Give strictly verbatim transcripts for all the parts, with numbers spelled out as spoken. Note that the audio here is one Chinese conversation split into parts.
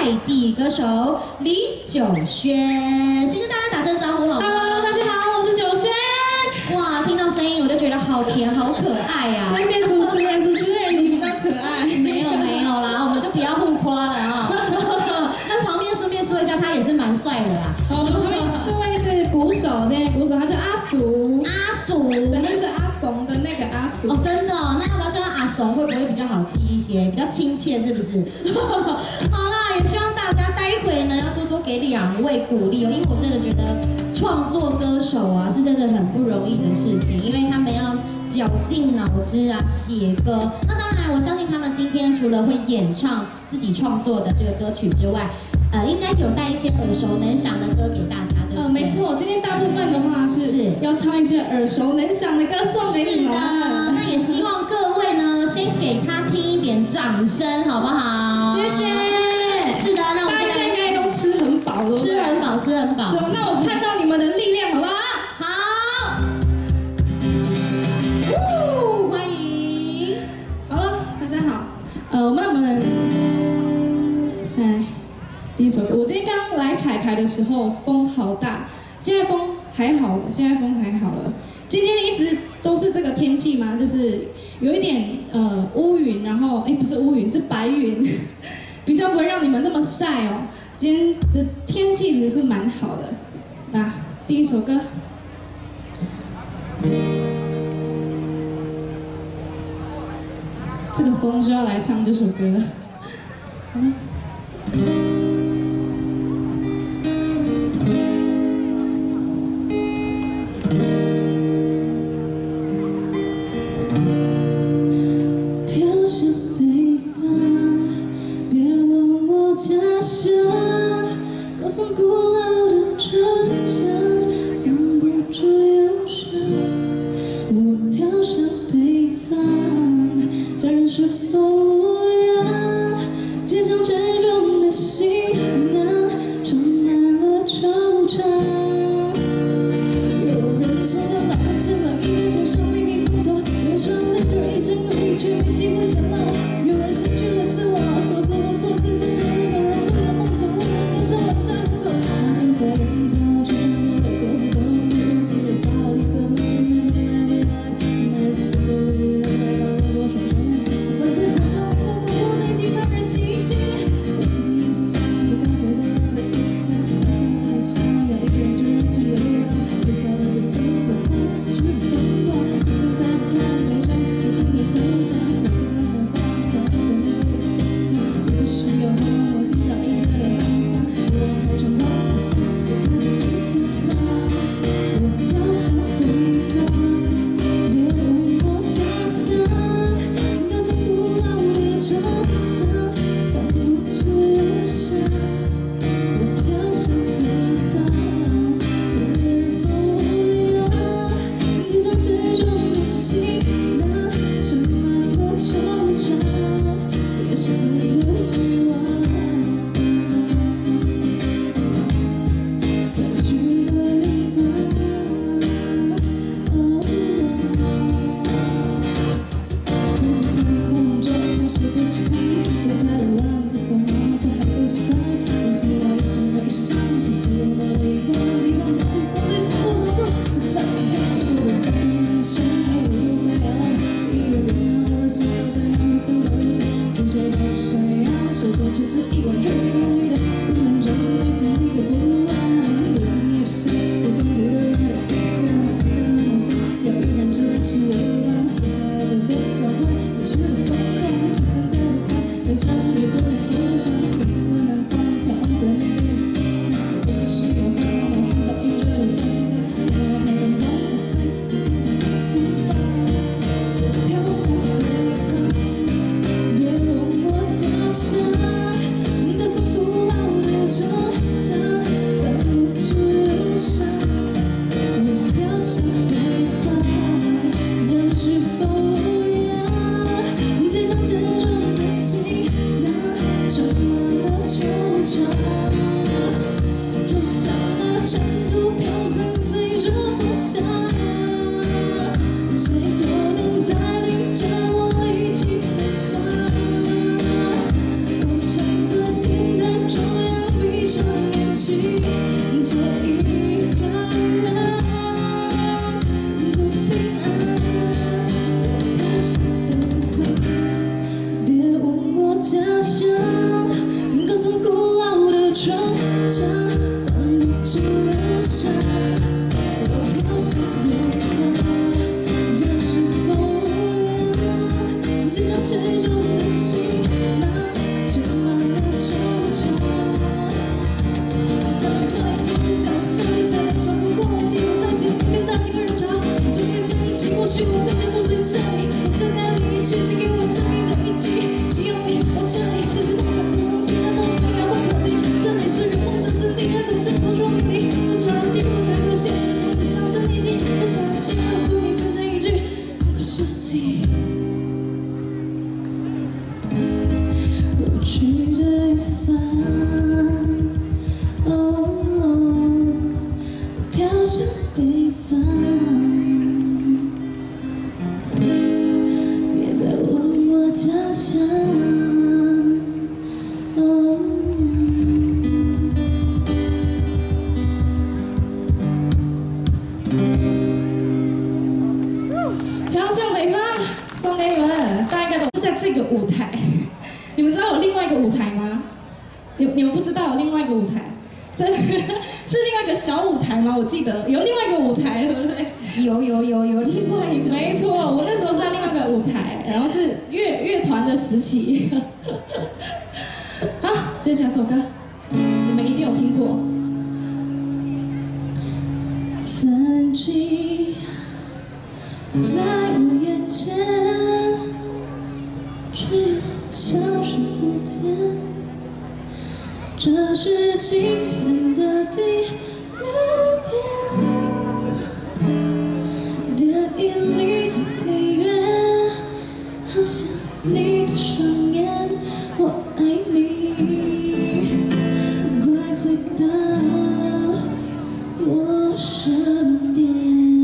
地歌手李九轩，先跟大家打声招呼好吗 ？Hello， 大家好，我是九轩。 哇，听到声音我就觉得好甜，好可爱呀、啊！ 谢谢主持人，主持人你比较可爱。 没有没有啦，我们就不要互夸了啊。那旁边顺便说一下，他也是蛮帅的啦。 哦，这位是鼓手，这位鼓手他叫阿叔。 阿叔， 对，就是阿怂的那个阿叔。 哦，真的、哦，那要不要叫他阿怂，会不会比较好记一些，比较亲切，是不是？好啦，也希望大家待会呢要多多给两位鼓励，因为我真的觉得创作歌手啊是真的很不容易的事情，因为他们要绞尽脑汁啊写歌。那当然，我相信他们今天除了会演唱自己创作的这个歌曲之外，呃，应该有带一些耳熟能详的歌给大家，对不对？ 呃，没错，今天大部分的话是是要唱一些耳熟能详的歌送给你们。 那也希望各位呢，先给他听一点掌声，好不好？ 谢谢。 是的，那我们大家现在应该都吃很饱了， 吃很饱，吃很饱。 什么？那我看到你们的力量，好不好？ 好。呜，欢迎。 好了，大家好。呃，我们我们现在第一首歌，我今天刚来彩排的时候风好大，现在风还好了，现在风还好了。今天一直都是这个天气吗？就是有一点呃乌云，然后哎不是乌云是白云，比较不会让你们那么晒哦。今天的天气其实是蛮好的。那第一首歌。这个风就要来唱这首歌了，好吗？飘向北方，别问我家乡，高耸古老的城墙，挡不住忧伤。我飘向北方，家人是否无恙？街上沉重的行囊，充满了惆怅。有人说着老家前方一人承受命运不走，有人说累着一生努力却没机会长大，有人失去了自我，所做的错事情被一个人为了梦想为了心酸往家门口，那种在人潮中我的做事都没人记得道理，怎么去面对爱你爱爱的世界里的爱把我多少种反正就像我过过那几番人情敌，我曾也想不敢回到那的遗憾，那些我想要一个人就让去流浪，接下来再走吧，去疯吧，就算再不看悲伤，也不能投降，再怎么难放下，再没有自私，我只需要和我听到一堆的幻想，我太长空不散，我看不清前方，我飘向北方，别问我家乡，高耸古老的城墙，挡不住忧伤。我飘向北方，日风无恙，肩上沉重的行囊，充满了惆怅，也是最后期望。要去的地方，哦，每次疼痛中还是不喜欢，就在浪的走廊，再还不习惯，人生要一生又一生，其实我没了一半，地上将尽光最残酷的弱，就在你看做的在你身后，我在两岸，是一个人啊，偶尔只有在那里头留下，清澈的水啊，守着就这一碗热情浓郁的，温暖着内心里的不安，有情也是我更多的爱的力量，像那梦想，要一人突然去流浪，写下来再走缓缓，我去了疯狂，之前在离开，那张越过的天上，曾经的南方，藏在美丽的家乡，我只需要和我听到音乐的方向，我要看到梦的伞，我看不清前方，我飘向北方，别问我家乡，高耸古老的城墙，挡不住忧伤。我飘向北方，将是否无恙？肩上沉重的行囊，充满了惆怅，就像那尘土飘散，随着风向。谁又能带领着我一起飞翔？我站在天台中。 个舞台。你们知道有另外一个舞台吗？你你们不知道有另外一个舞台？这是另外一个小舞台吗？我记得有另外一个舞台，对不对？ 有有有有另外一个， 没错，我那时候在另外一个舞台，然后是乐乐团的时期。好，接下来这首歌，你们一定有听过。曾经在我眼前，却又消失不见。这是今天的第六遍，电影里的配乐，好像你的双眼，我爱你，快回到我身边。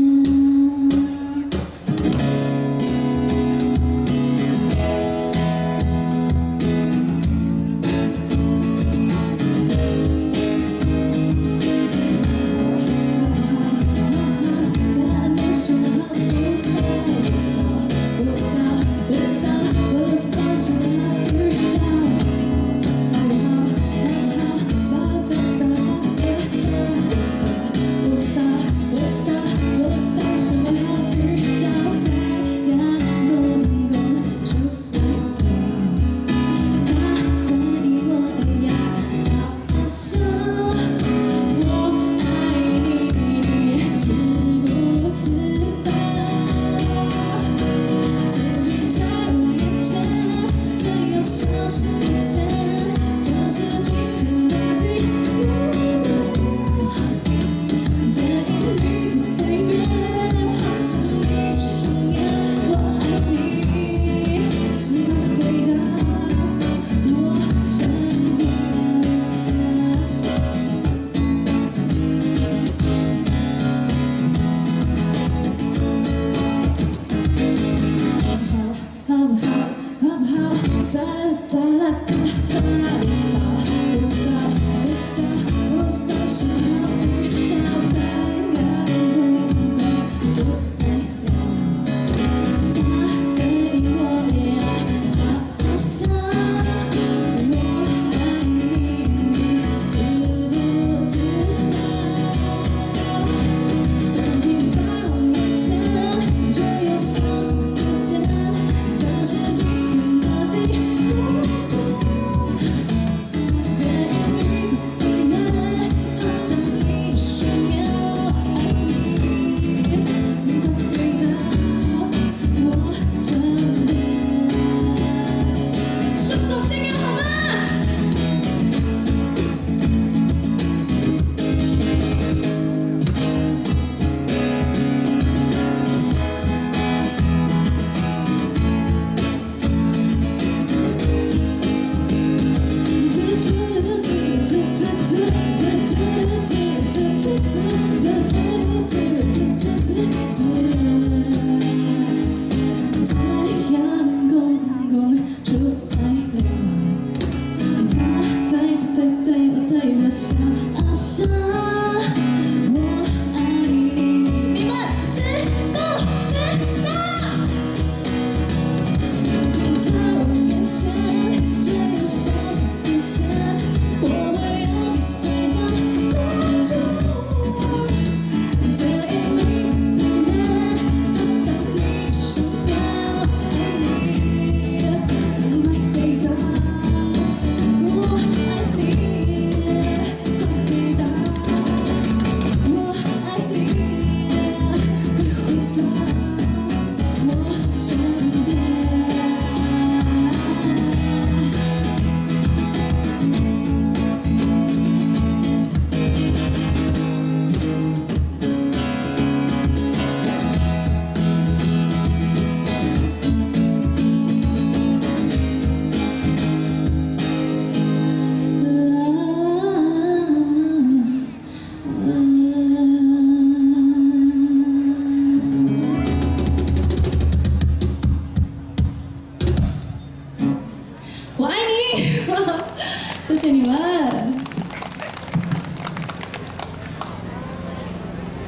谢谢你们。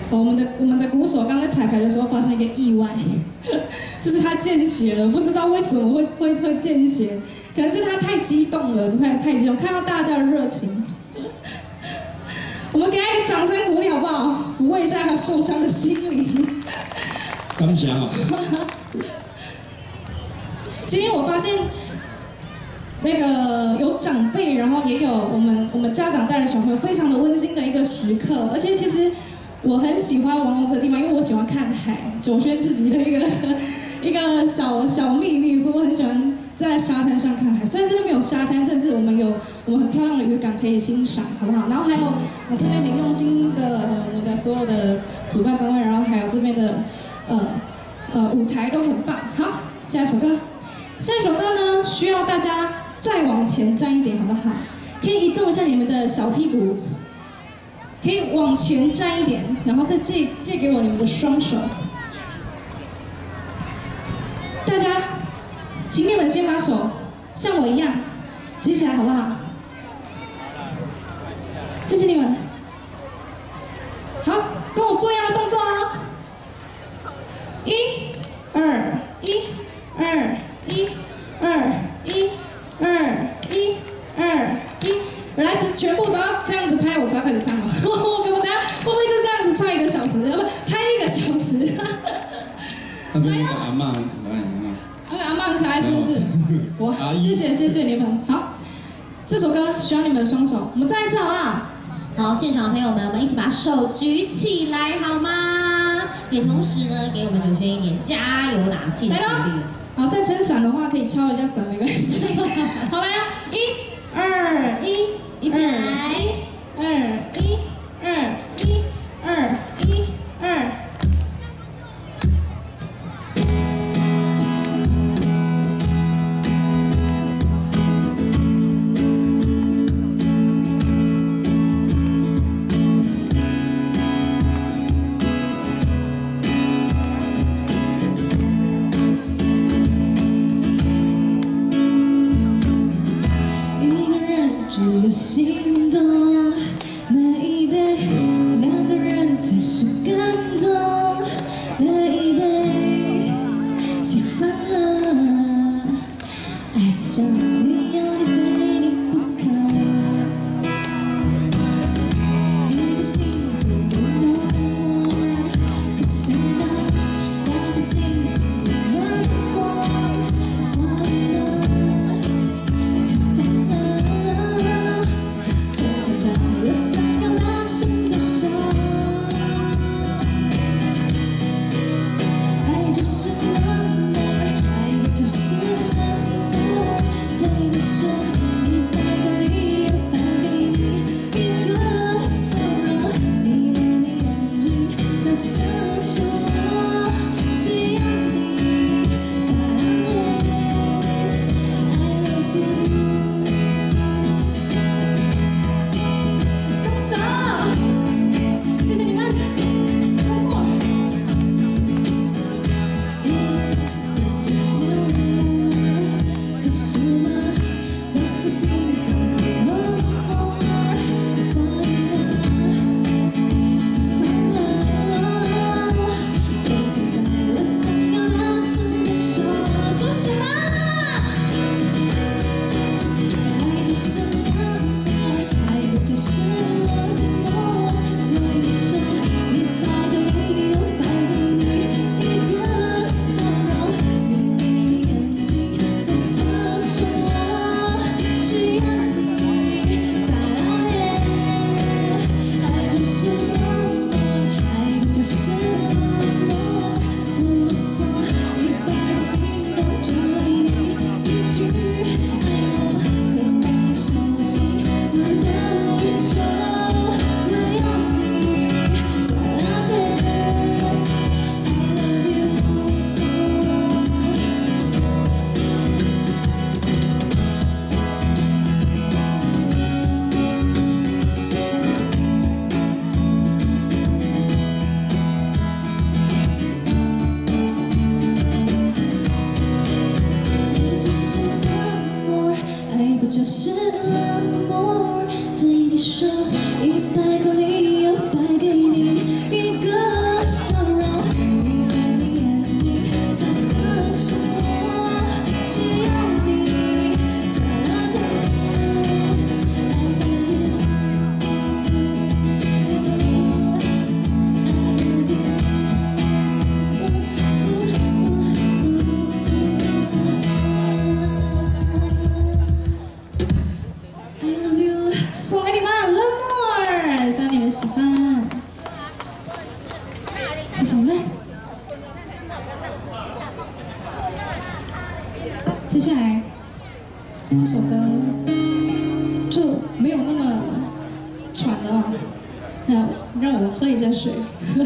我们的我们的鼓手刚才彩排的时候发生一个意外，就是他见血了，不知道为什么会会会见血，可能是他太激动了，太太激动，看到大家的热情，我们给他一个掌声鼓励好不好？抚慰一下他受伤的心灵。 感谢啊！ 今天我发现。那个有长辈，然后也有我们我们家长带着小朋友，非常的温馨的一个时刻。而且其实我很喜欢王龙这个地方，因为我喜欢看海，九轩自己的一个一个小小秘密，所以我很喜欢在沙滩上看海。虽然这边没有沙滩，但是我们有我们很漂亮的渔港可以欣赏，好不好？然后还有我这边很用心的呃我们的所有的主办单位，然后还有这边的呃呃舞台都很棒。好，下一首歌，下一首歌呢需要大家。再往前站一点，好不好？可以移动一下你们的小屁股，可以往前站一点，然后再借借给我你们的双手。大家，请你们先把手像我一样举起来，好不好？谢谢你们。好，跟我做一样的动作哦。一、二、一、二、一、二、一。二一二一，来，全部都要这样子拍，我才要开始唱哦。我可不等下会不会就这样子唱一个小时？不，拍一个小时。 那边那个阿嬷很可爱，阿嬷。 那个阿嬷很可爱，是不是？哇，谢谢谢谢你们。好，这首歌需要你们的双手，我们再一次好不好？ 好，现场的朋友们，我们一起把手举起来好吗？也同时呢，给我们九轩一点加油打气的鼓励。 好，再撑伞的话可以敲一下伞，没关系。好，来啊，一、二、一， 一起来， 二、一、二、一、二、一、二。只有心动 ，baby， 两个人才是感动 ，baby， 喜欢了，爱上你，要你非你不可，一个心怎么能我不想要，两个心怎么能我算了，喜欢了。 这首歌就没有那么喘了啊。那让我喝一下水。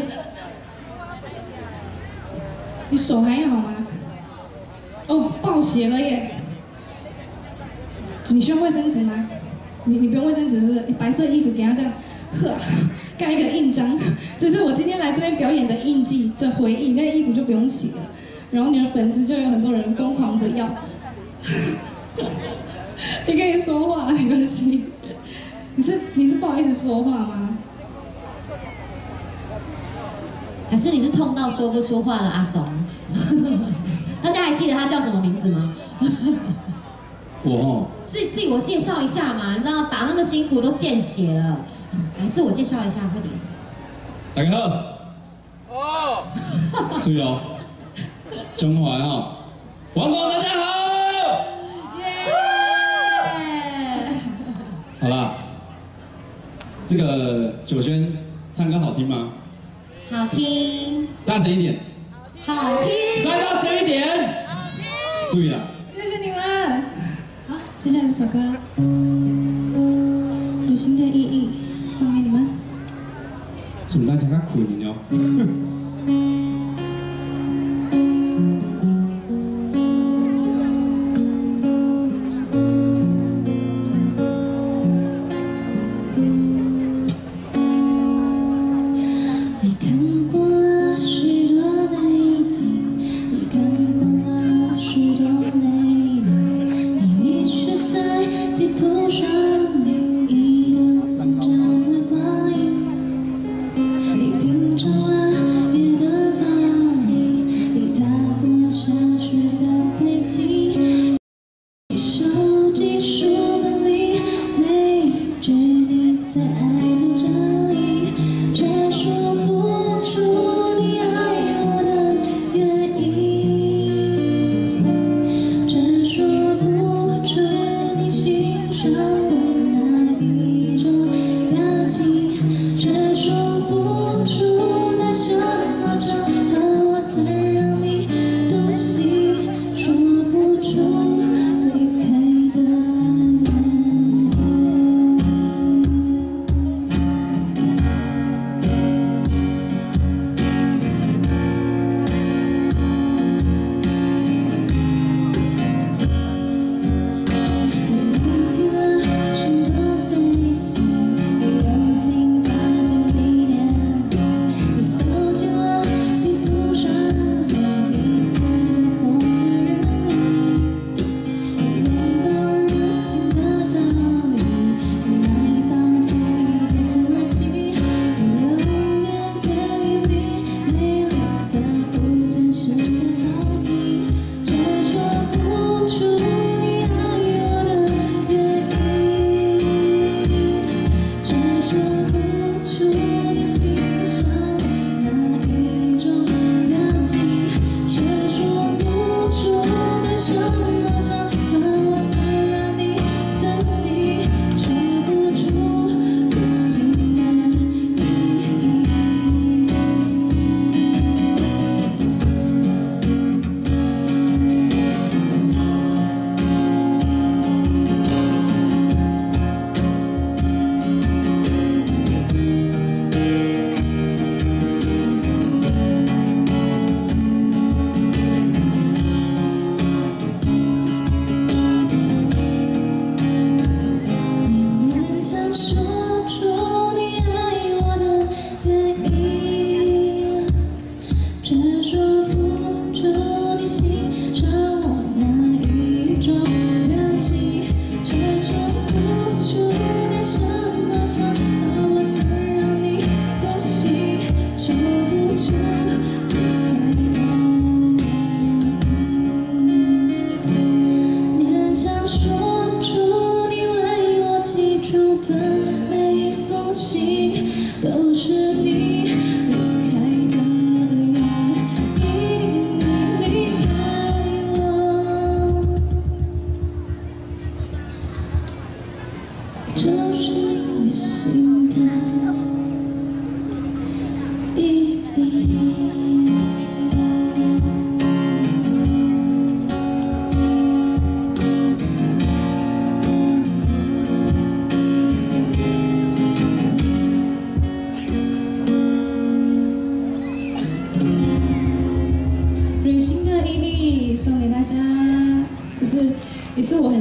你手还好吗？哦，爆血了耶！你需要卫生纸吗？你你不用卫生纸是不是？你白色衣服给他这样，呵，盖一个印章，这是我今天来这边表演的印记的回忆。那衣服就不用洗了，然后你的粉丝就有很多人疯狂着要。你可以说话，没关系。你是你是不好意思说话吗？ 还是你是痛到说不出话的阿松？大家还记得他叫什么名字吗？ 我哦， 自己自己我介绍一下嘛，你知道打那么辛苦都见血了，来自我介绍一下，快点。 大家好。哦。注意哦，中环哦，王总大家好。耶。好啦，这个九轩唱歌好听吗？ 好听。 大声一点。 好听。 再大声一点。好听。注意啦。 谢谢你们。好，接下来这首歌《旅行的意义》送给你们。 简单听较困哦。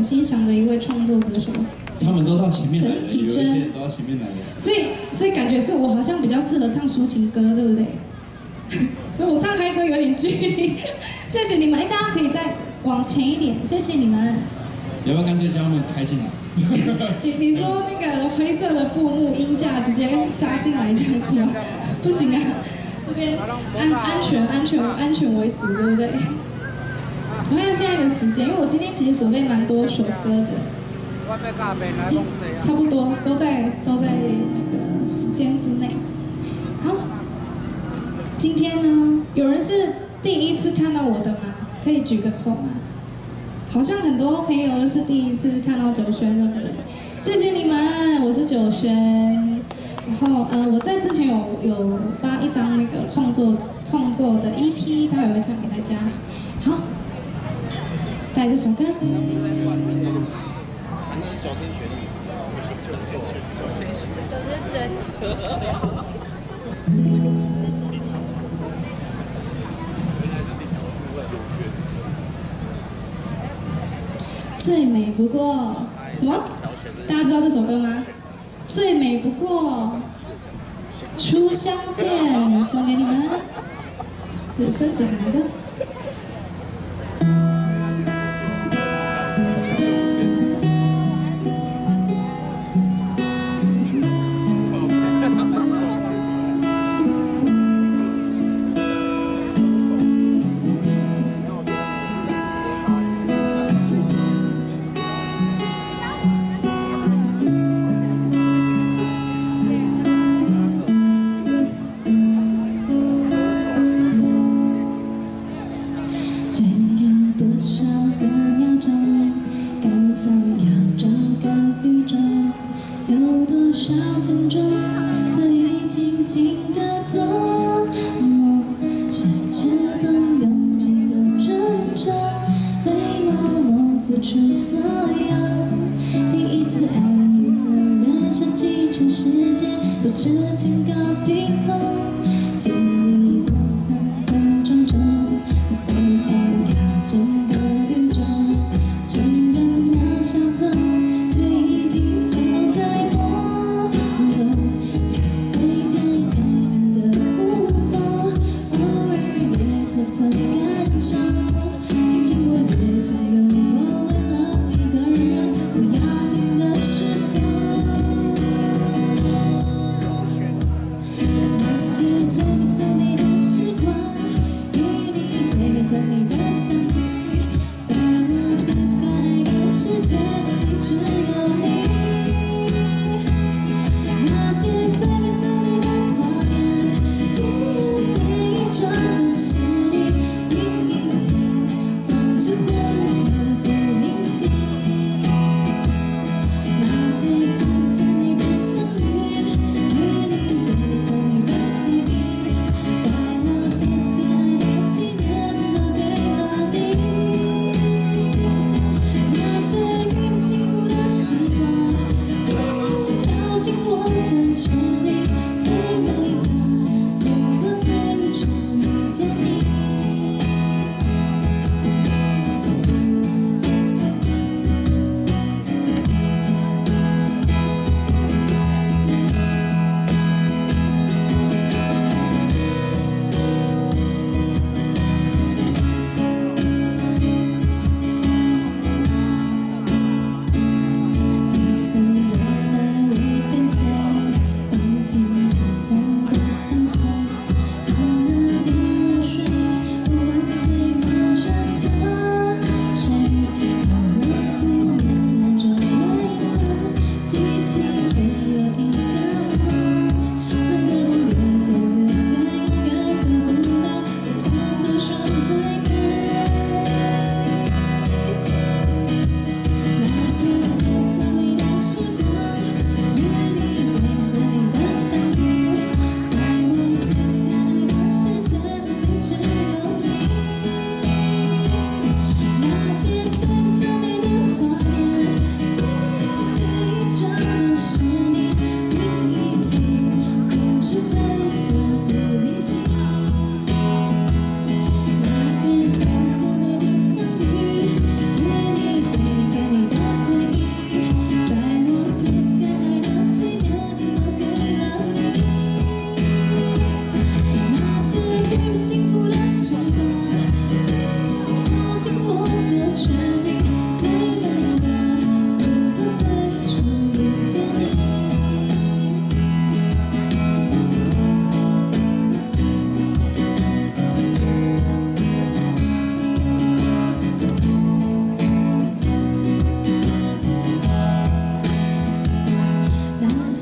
很欣赏的一位创作歌手。 他们都到前面来了， 陈绮有一些贞都到前面来了。 所以，所以感觉是我好像比较适合唱抒情歌，对不对？所以我唱嗨歌有点距离。谢谢你们，哎，大家可以再往前一点，谢谢你们。 要不要干脆将他们开进来？ 你你说那个灰色的布幕音架直接杀进来这样子吗？不行啊，这边安安全安全安全为主，对不对？我看现在的时间，因为我今天其实准备蛮多首歌的，差不多都在都在那个时间之内。好，今天呢，有人是第一次看到我的吗？可以举个手吗？好像很多朋友是第一次看到九轩，对不对？谢谢你们，我是九轩。然后呃，我在之前有有发一张那个创作创作的 E P， 待会会唱给大家。好，带这首歌。最美不过什么？大家知道这首歌吗？最美不过初相见，送给你们。这是孙子涵的。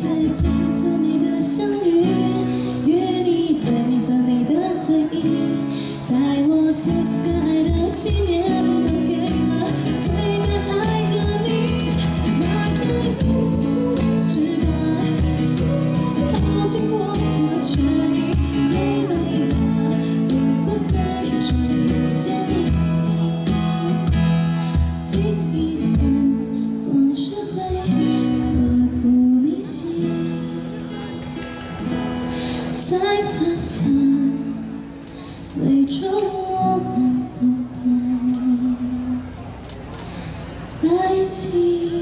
切在这里的相遇，约你在你这里的回忆，在我这次更爱的纪念，都给了最难爱的你。那些你幸福的时光，最美的经过的痊愈，最美的如果在这里遇见你。第一次总是会刻骨铭心，才发现最终我们不懂爱情。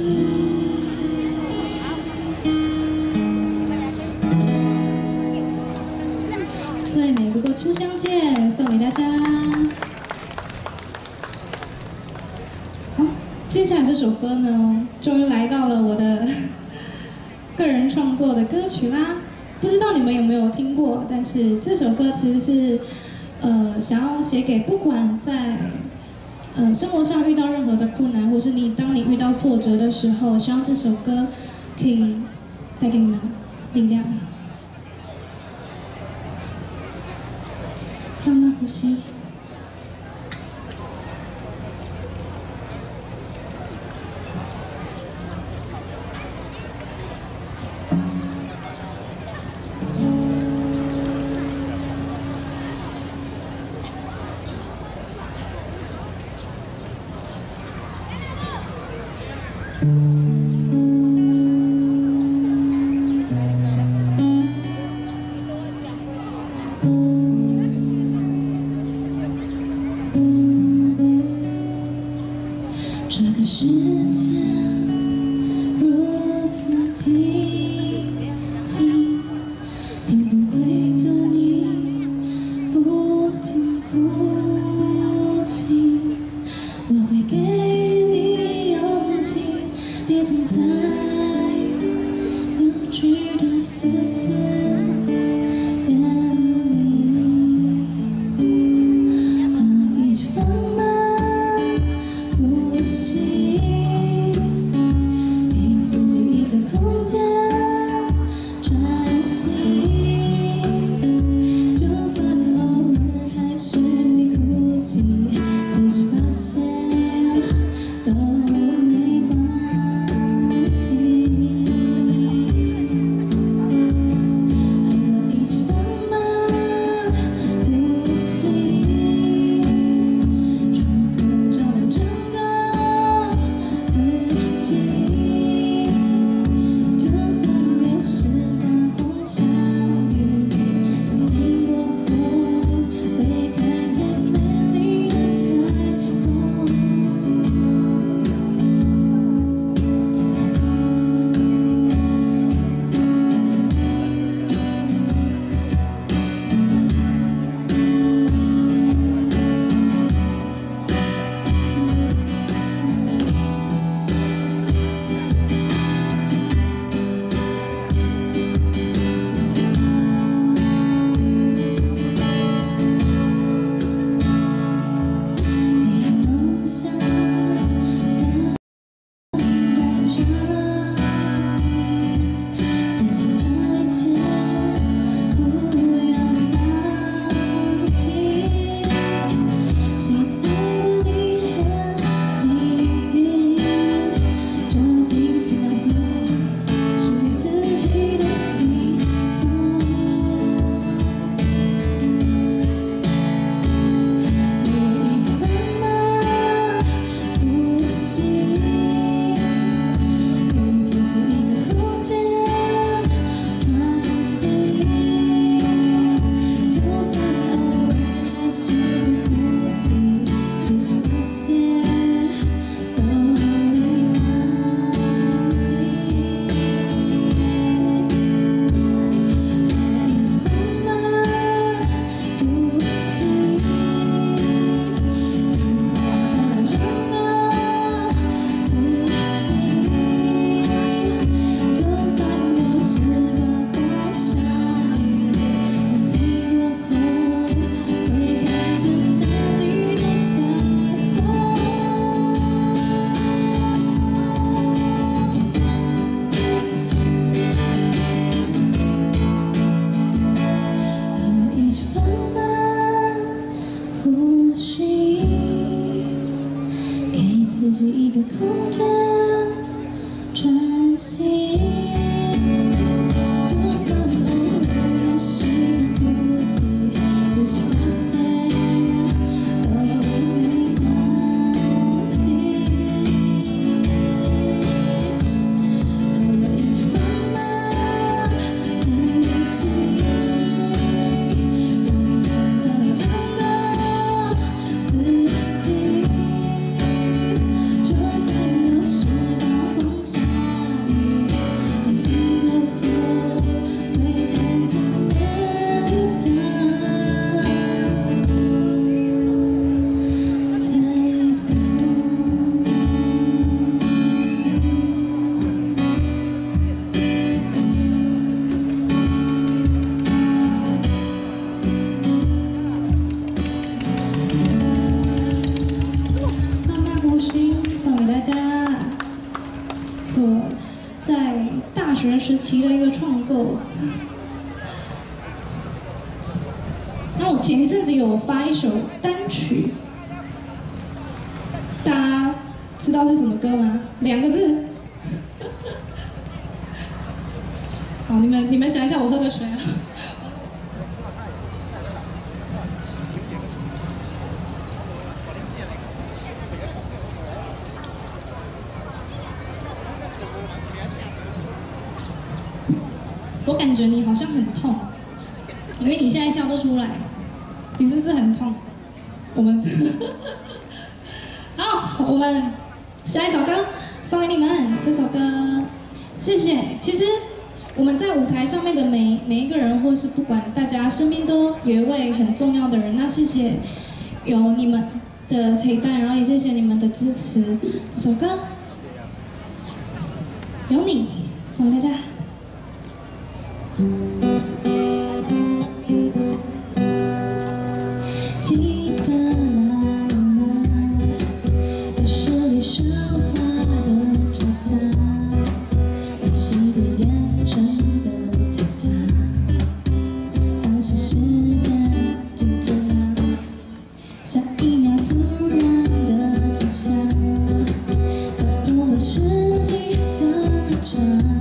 最美不过初相见，送给大家。好，接下来这首歌呢，终于来到了我的个人创作的歌曲啦。不知道你们有没有听过？但是这首歌其实是，呃，想要写给不管在，呃，生活上遇到任何的困难，或是你当你遇到挫折的时候，希望这首歌可以带给你们力量。放慢呼吸。 期的一个创作。那我前一阵子有发一首单曲，大家知道是什么歌吗？两个字。好，你们你们想一下，我喝个水啊。我感觉你好像很痛，因为你现在笑不出来，你是不是很痛？我们好，我们下一首歌送给你们，这首歌谢谢。其实我们在舞台上面的每每一个人，或是不管大家身边都有一位很重要的人，那谢谢有你们的陪伴，然后也谢谢你们的支持。这首歌有你，送给大家。记得那年吗？都是你说话的渣渣，你心底眼神的挑战，像是时间静止了，下一秒突然的转向，打破了世纪的漫长。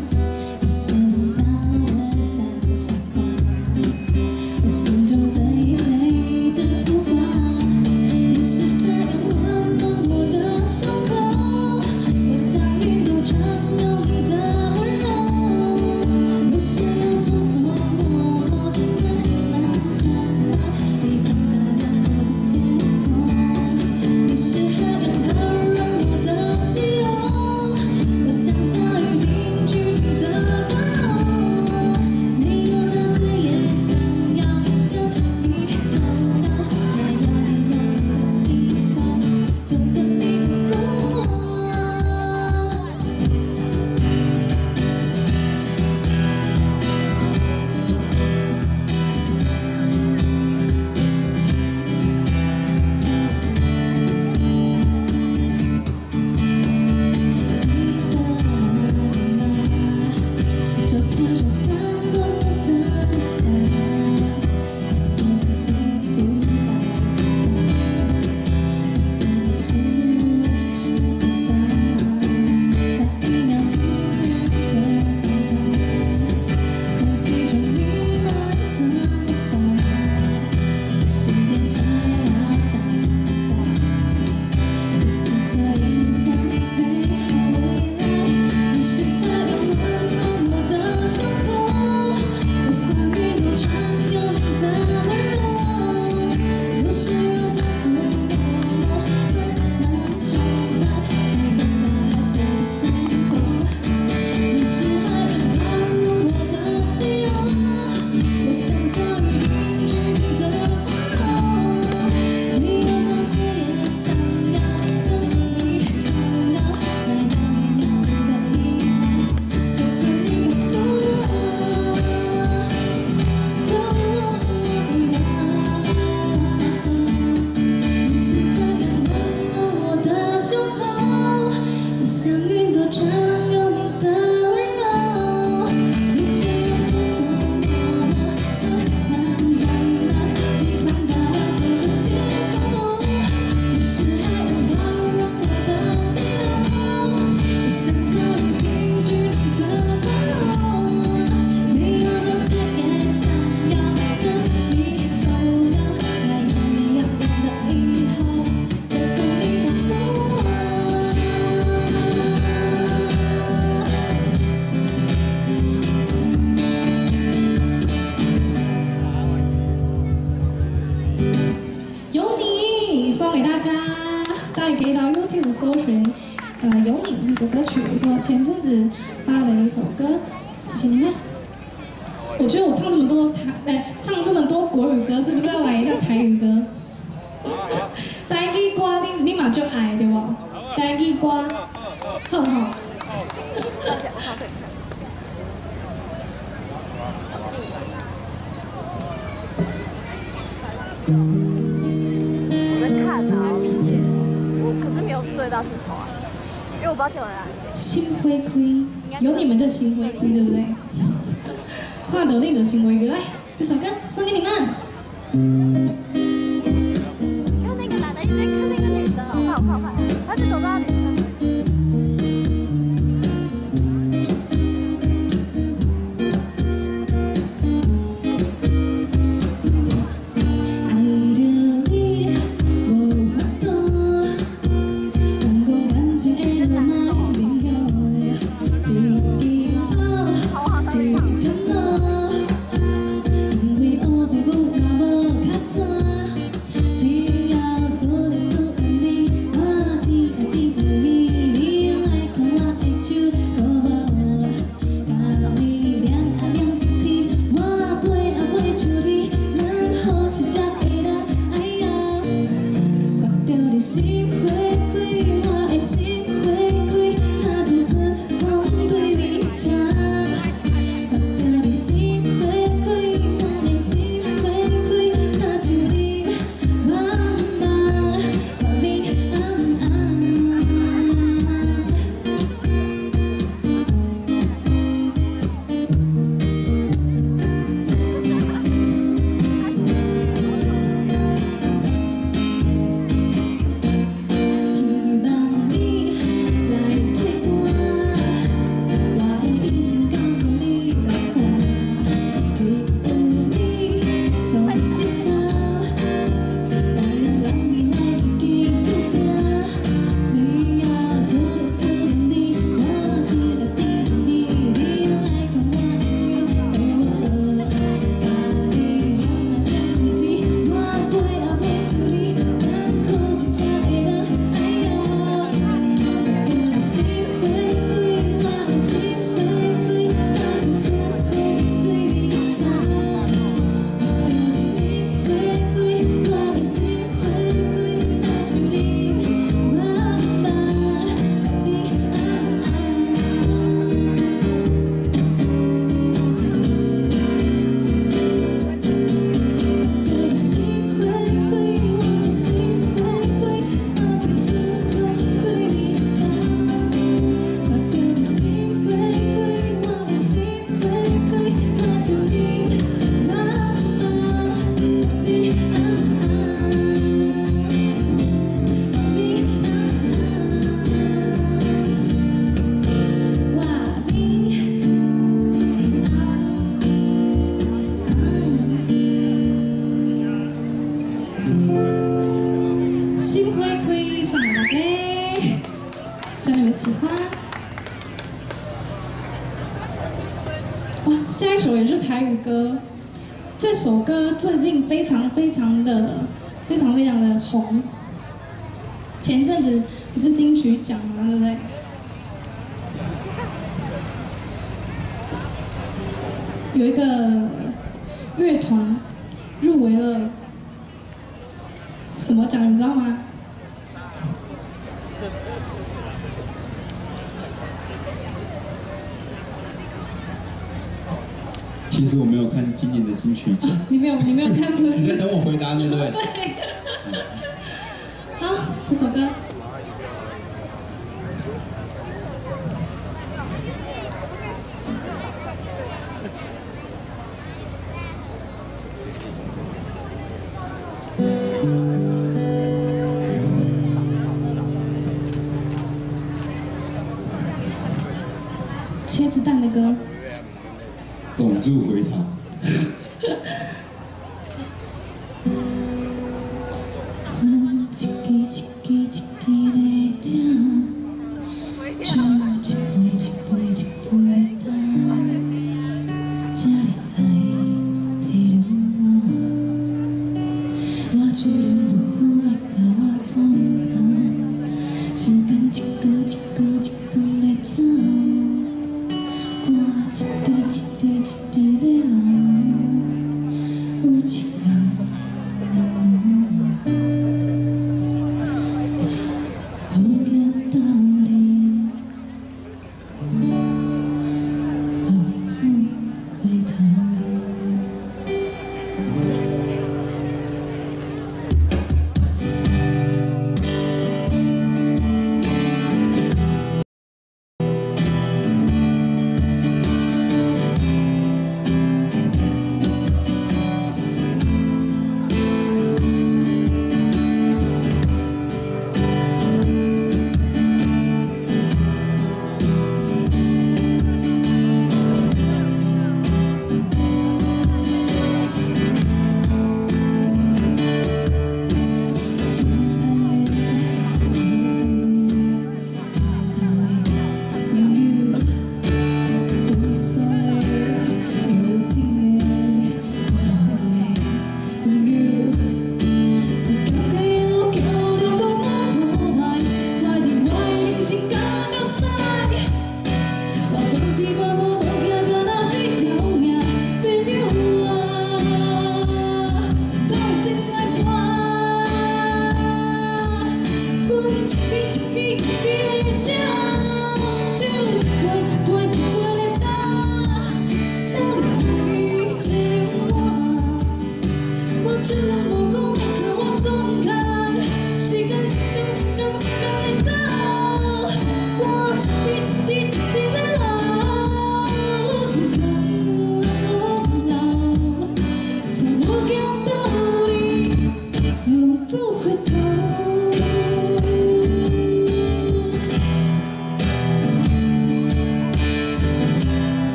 可以到 YouTube 搜寻“呃有你”这首歌曲，是我前阵子发的一首歌，谢谢你们。我觉得我唱这么多台，哎，唱这么多国语歌，是不是要来一下台语歌？台语歌你你嘛就爱对不？台语歌，好好。 我在看啊，我可是没有对到镜头啊，因为我不知道怎么来。 心花开。 有你们就心灰灰，对不对？看到你就心灰灰，来，这首歌送给你们。 看那个男的，一直看那个女的，快快快，他就走到女生。 下一首也是台语歌，这首歌最近非常非常的、非常非常的红。前阵子不是金曲奖嘛，对不对？有一个乐团入围了什么奖，你知道吗？ 其实我没有看今年的金曲奖。 你没有，你没有看是不是？ 你在等我回答，对不对？ 对。好，这首歌。茄子蛋的歌。 董住回答。 一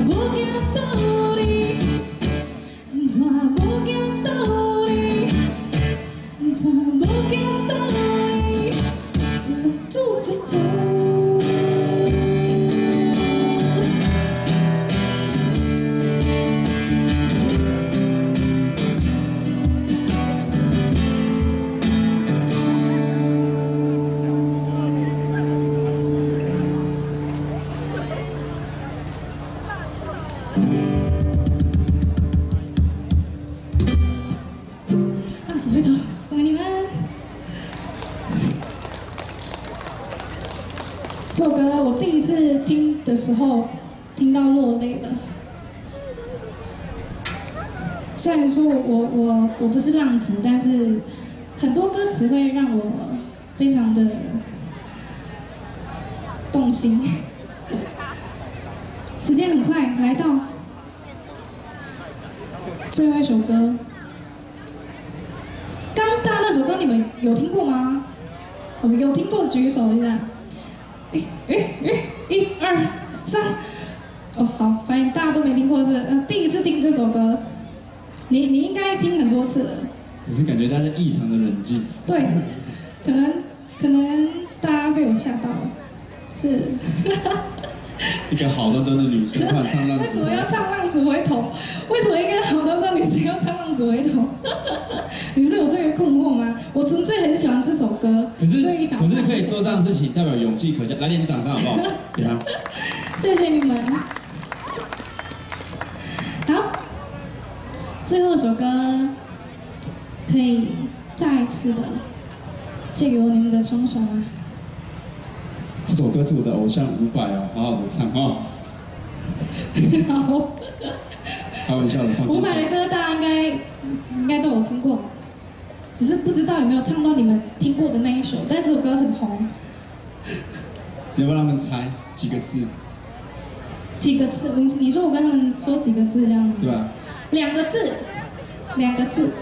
无行道理，怎无行道理，怎无行道理，我做回头。 浪子回头，送给你们。这首歌我第一次听的时候，听到落泪了。虽然说我我我我不是浪子，但是很多歌词会让我非常的动心。时间很快来到最后一首歌。 刚大那首歌你们有听过吗？我们有听过举手一下。一、一、一、一、二、三。哦，好，发现大家都没听过是，呃，第一次听这首歌。你你应该听很多次了。 可是感觉大家异常的冷静。 对，可能可能大家被我吓到了，是。 一个好端端的女生突然唱浪子。 为什么要唱浪子回头？为什么一个好端端的女生要唱浪子回头？你是有这个困惑吗？我纯粹很喜欢这首歌， 可是所以想可是可以做这样的事情，代表勇气可嘉，来点掌声好不好？给他。 谢谢你们。好，最后一首歌，可以再一次的借给我你们的双手吗？ 这首歌是我的偶像伍佰哦，好好的唱哦。 好。 开玩笑的，放伍佰的歌大家应该应该都有听过，只是不知道有没有唱到你们听过的那一首。但这首歌很红。 你要不要让他们猜几个字？ 几个字？你你说我跟他们说几个字这样吗？ 对吧？ 两个字，两个字。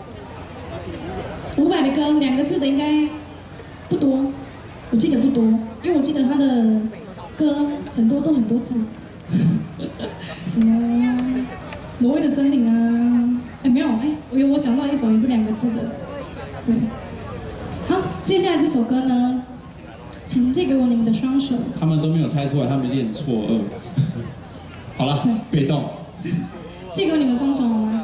伍佰的歌两个字的应该不多，我记得不多，因为我记得他的歌很多都很多字，什么挪威的森林啊，哎没有，哎我有我想到一首也是两个字的，对。好，接下来这首歌呢，请借给我你们的双手。 他们都没有猜出来，他们一定错愕。好了，被动。 借给我你们双手好吗？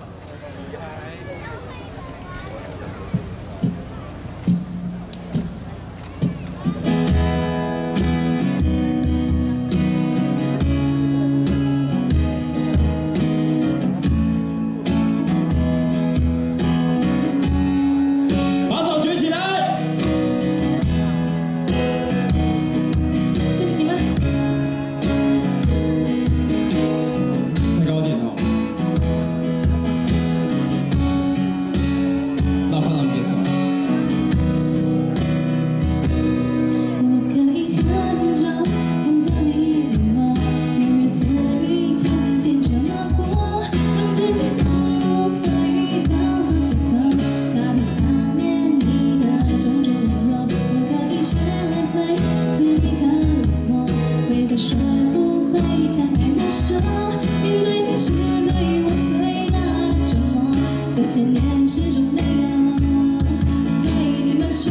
这些年始终没有对你们说，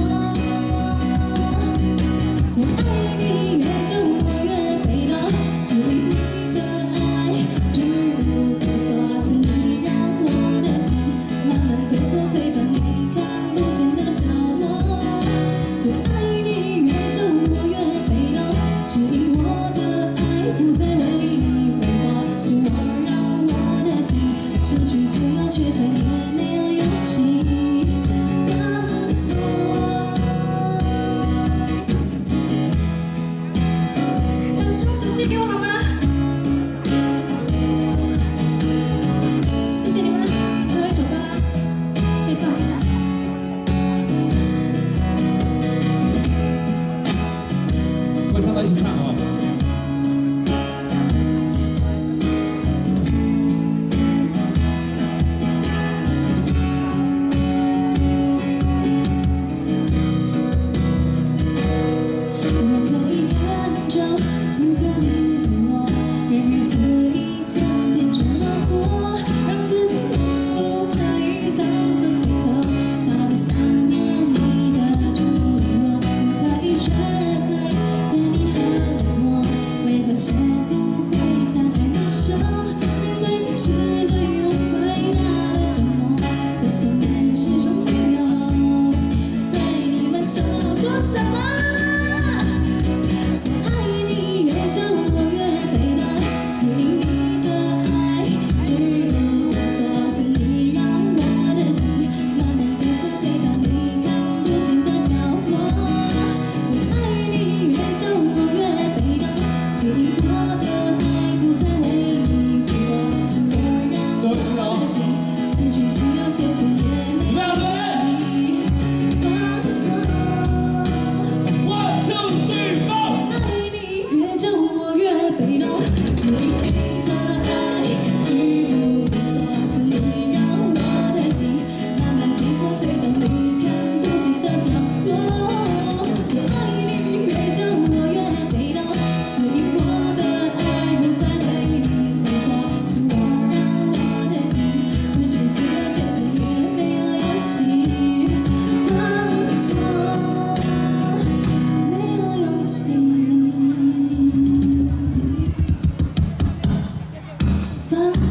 我爱你越重我越被动，至于你的爱只不过锁是你让我的心慢慢退缩，退到你看不见的角落。我爱你越重我越被动，只因我的爱不再为你挥霍，是我让我的心失去自由，却再也没有勇气。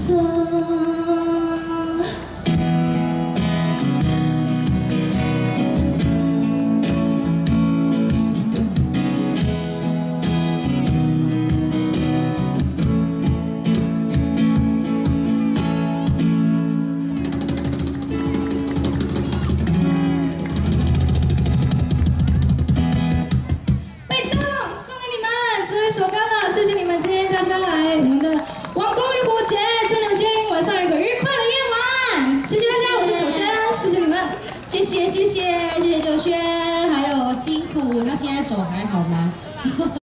走。被动送给你们最后一首歌了，谢谢你们今天大家来我们的王公渔火节，祝你们今天晚上有一个愉快的夜晚。谢谢大家，我是九轩，谢谢你们， 谢谢谢谢谢谢九轩，还有辛苦，那现在手还好吗？